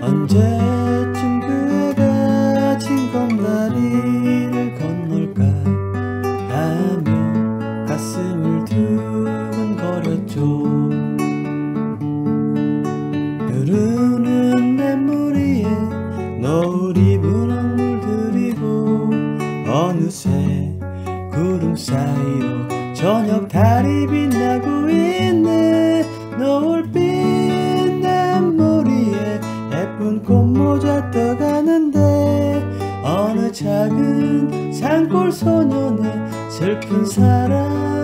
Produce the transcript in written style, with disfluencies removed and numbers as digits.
언제쯤 그 애가 징검다리를 건널까 하며 가슴을 두근거렸죠. 흐르는 냇물 위에 노을이 분홍물 들이고 어느새 구름 사이로 저녁 달이 빛나고 있네. 노을빛 냇물 위에 예쁜 꽃모자 떠가는데 어느 작은 산골 소년의 슬픈 사랑